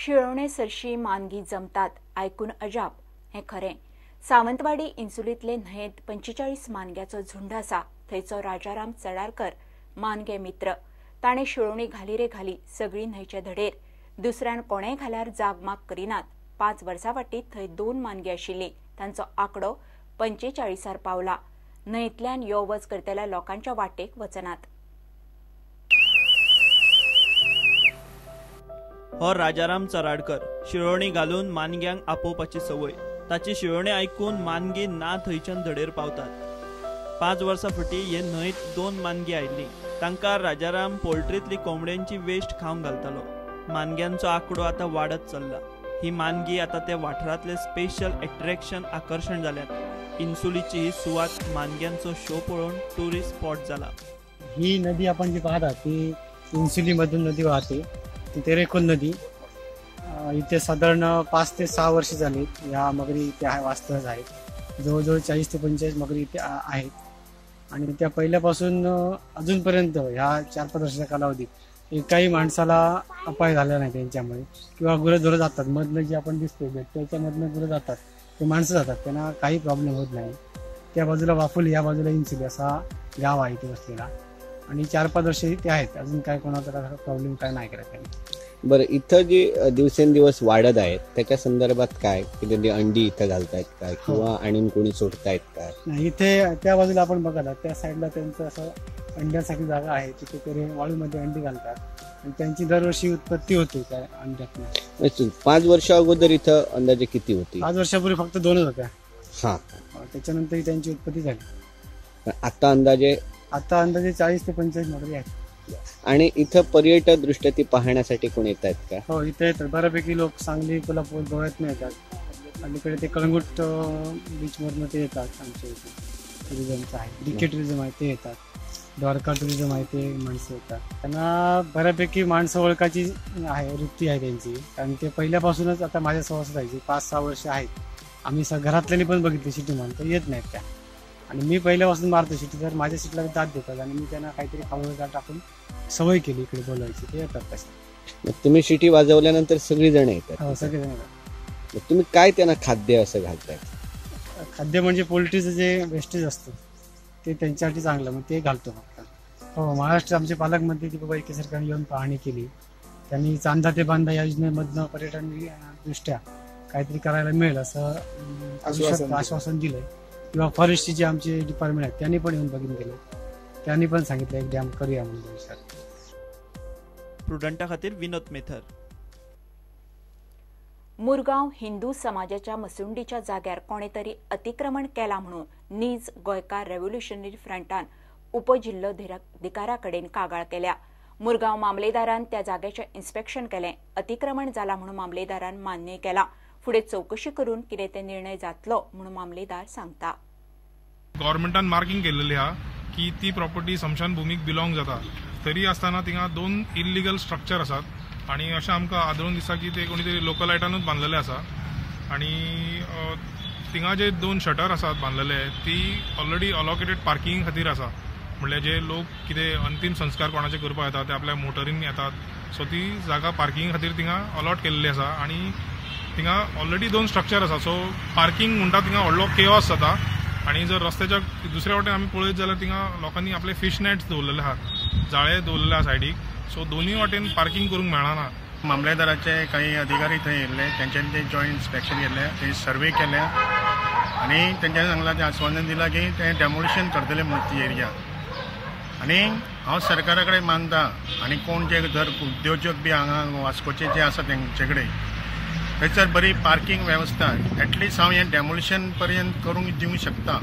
शिळोणे सरशी मानगी जमतात ऐकून अजाप हे खरें। सावंतवाडी इंसुलींतले न्हंयेत 45 मानग्याचो झुंड आसा। थंयचो राजाराम चडारकर मानगे मित्र। ताणें शिळोवणी घाली रे घाली सगळी न्हंयचे धडेर। दुसऱ्यान कोणेय घाल्यार जाग माग करिनात। 5 वर्सां फाटीं थंय 2 मानगी आशिल्लीं। तांचो आंकडो 45 पावला। न्हंयेंतल्यान यो वच करतल्या लोकांच्या वाटेक वचनात। हो राजाराम चराडकर शिळोवणी घालून मानग्यांक आपोवपाची संवय। ताची शिळोवणी आयकून मानगी ना थंयच्यान धडेर पावतात। 5 वर्सां फाटीं हे न्हंयत 2 मानगी आयिल्लीं। तांकां राजाराम पोल्ट्रींतली कोंबड्यांची वेस्ट खावंक घालतालो। मानग्यांचो आंकडो आतां वाडत चल्ला। ही मानगी आतां ते वाठारांतले स्पेशल अट्रॅक्शन आकर्शण जाल्यात। इंसुलीची ही सुवात मानग्यांचो शो पळोवन टुरिस्ट स्पॉट जाला। ही नदी आपण जी पाहता ती इंसुलीमधून नदी वाहते। तेरेखोल नदी इथे साधारण 5 ते 6 वर्ष झाली या मगरी इथे वास्तव्यास आहेत। जवळजवळ 40 ते 45 मगरी इथे आहेत आणि त्या पहिल्यापासून अजूनपर्यंत ह्या 4-5 वर्षाच्या कालावधीत एकाही माणसाला अपाय झाला नाही त्यांच्यामुळे। किंवा गुरंढोरं जातात मधनं जे आपण दिसतो त्याच्यामधनं गुरं जातात ते माणसं जातात, त्यांना काही प्रॉब्लेम होत नाही। त्या बाजूला वाफुली या बाजूला इंसुली असा गाव आहे इथे बसलेला आणि 4-5 वर्ष ते आहेत। अजून काय कोणाचा प्रॉब्लेम काय नाही करत त्यांनी। बरं, इथं जे दिवसेंदिवस वाढत आहेत त्याच्या संदर्भात काय की अंडी इथं घालतायत काय किंवा आणि कोणी सोडतायत काय? नाही, इथे त्या बाजूला आपण बघायला त्या साईडला त्यांचं असं अंड्यासाठी जागा आहे। तिथे ते वाळूमध्ये अंडी घालतात आणि त्यांची दरवर्षी उत्पत्ती होते त्या अंड्यातून। 5 वर्ष अगोदर इथं अंदाजे किती होती? 5 वर्षापूर्वी फक्त 2च होत्या। हा, त्याच्यानंतर त्यांची उत्पत्ती झाली। आता अंदाजे 40 ते 45 मगरी आहेत। आणि इथं पर्यटक दृष्ट्या ती पाहण्यासाठी कोण येत आहेत का? हो, इथे येतात बऱ्यापैकी लोक। सांगली, कोल्हापूर, गोव्यातून येतात। अलीकडे ते कळंगूट बीच मधून ते येतात। आमच्या इथे टुरिझमचं आहे, डीके टुरिझम आहे ते येतात, द्वारका टुरिझम आहे ते माणसं येतात। त्यांना बऱ्यापैकी माणसं ओळखाची आहे, वृत्ती आहे त्यांची, कारण ते पहिल्यापासूनच आता माझ्या सहवासात आहे 5-6 वर्ष आहेत। आम्ही घरातल्यांनी पण बघितले शिटी मारून तर येत नाहीत त्या, आणि मी पहिल्यापासून मारतो शिटी तर माझ्या शिटीला दाद देतात आणि मी त्यांना काहीतरी खावं टाकून सवय केली इकडे बोलायची, ते येतात तसे। तुम्ही शिटी वाजवल्यानंतर सगळी जण येतात? हो, सगळेजण येतात। तुम्ही काय त्यांना खाद्य असं घालताय? खाद्य म्हणजे पोल्ट्रीचं जे वेस्टेज असतं ते त्यांच्यासाठी चांगलं, मग ते घालतो फक्त। हो, महाराष्ट्र आमचे पालकमंत्री दीपक वैद्य सरकारने येऊन पाहणी केली। त्यांनी चांदा ते बांधा या योजनेमधनं पर्यटन दृष्ट्या काहीतरी करायला मिळेल असं आश्वासन दिलंय। किंवा फॉरेस्टची जे आमचे डिपार्टमेंट आहेत त्यांनी पण येऊन बघून गेले, त्यांनी पण सांगितलं एक डॅम करूया म्हणून भविष्यात। प्रुडंटा खातीर विनोद मेथर। मुरगांव हिंदू समाजाच्या मसुंडीच्या जाग्यार कोणे तरी अतिक्रमण केला म्हणून नीज गोंयकार रेव्होल्युशनरी फ्रंटान उपजिल्लोधिकाऱ्या कडेन कागाळ केल्या। मुरगांव मामलेदारान त्या जाग्याचें इन्स्पेक्शन केलें। अतिक्रमण जाला म्हणून मामलेदारान मान्य केला। फुडें चौकशी करून कितें ते निर्णय जातलो म्हणून मामलेदार सांगता। गव्हर्नमेंटान मार्किंग केलेली हा की ती प्रॉपर्टी स्मशान भूमीक बिलॉंग जाता, तरी आसतना थिंगा 2 इल्लिगल स्ट्रक्चर आसात आणि अशें आमकां आदळून दिसता की ते कोणी तरी लोकलायटानूच बांदलेले आसा। आणि थिंगा जे 2 शटर आसात बांदलेले ती ऑलरेडी अलॉकेटेड पार्किंग खातीर आसा। म्हणल्यार जे लोक कितें अंतिम संस्कार कोणाचे करपाक येतात ते आपल्या मोटरीन येतात, सो ती जागा पार्किंग खातीर थिंगा अलॉट केल्ली आसा। आणि थिंगा ऑलरेडी 2 स्ट्रक्चर आसा, सो पार्किंग म्हणटा थिंगा व्हडलो केओस जाता। आणि जर रस्त्याच्या दुसऱ्या वाटेन आमी पळयत जाल्यार थिंगा लोकांनी आपले फिश नेट्स दवरलेले आहात, जाळे दवरलेले आहा सायडीक, सो दोनूय वाटेन पार्किंग करूंक मेळना। मामलेदाराचे काही अधिकारी थंय येयल्ले, तेंच्यांनी ते जॉयंट इन्स्पेक्शन केले, ते सर्वे केले आणि तेंच्यांनी सांगलां ते आस्वासन दिलां की ते डेमोलिशन करतले म्हणून ती एरिया। आणि हांव सरकारा कडेन मागता आणि कोण जे जर उद्योजक बी हांगा वास्कोचे जे आसा तेंचे कडेन थंयसर बरी पार्किंग वेवस्था एटलिस्ट हांव हें डेमोलिशन पर्यंत करूंक दिवंक शकता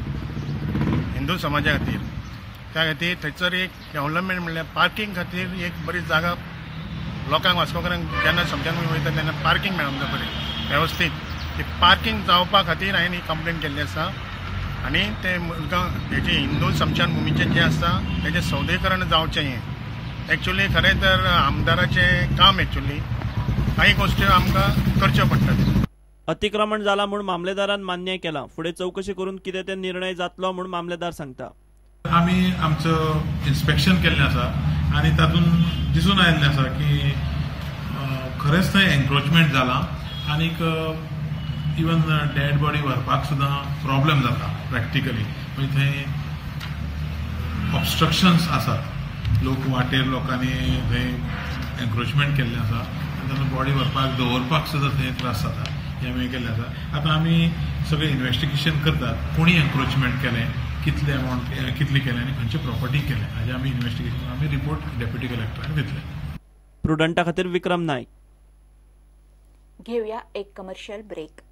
हिंदू समाजा खातीर। त्या खातीर थंयसर एक डेव्हलपमेंट म्हणल्यार पार्किंग खातीर एक बरी जागा लोकांक वास्कोकारांक जेन्ना समजान वयता तेन्ना पार्किंग मेळूंक जाय बरें वेवस्थीत। ती पार्किंग जावपा खातीर हांवें ही कंप्लेन केल्ली आसा आणि ते हेजे हिंदू स्मशान भुमीचें जें आसा तेजें सौदेकरण जावचें। हें एक्चुअली खरें तर आमदाराचें काम एक्चुअली काही गोष्टी आमकां करच्यो पडटात। अतिक्रमण जाला म्हणून मामलेदारान मान्य केला। फुडें चौकशी करून कितें ते निर्णय जातलो म्हणून मामलेदार सांगता। आमी आमचं इन्स्पेक्शन केल्लें आसा आणि तातूंत दिसून आयिल्लें आसा की खरेंच थंय एन्क्रोचमेंट जाला आनीक इवन डेड बॉडी व्हरपाक सुद्दां प्रॉब्लेम जाता प्रॅक्टिकली. म्हणजे थंय ऑब्स्ट्रक्शन्स आसात, लोक वाटेर लोकांनी थंय एन्क्रोचमेंट केल्लें आसा आनी तेन्ना बॉडी व्हरपाक दवरपाक सुद्दां थंय त्रास जाता. हे आमी केल्लें आसा. आतां आमी सगळें इन्व्हेस्टिगेशन करतात, कोणी एन्क्रोचमेंट केलें, कितले अमावंट कितले केले आनी खंयचे प्रॉपर्टी केले हाजे आमी इन्व्हेस्टिगेशन आमी रिपोर्ट डेप्युटी कलेक्टराक दितले. प्रुडंटा खातीर विक्रम नायक. घेऊया एक कमर्शियल ब्रेक.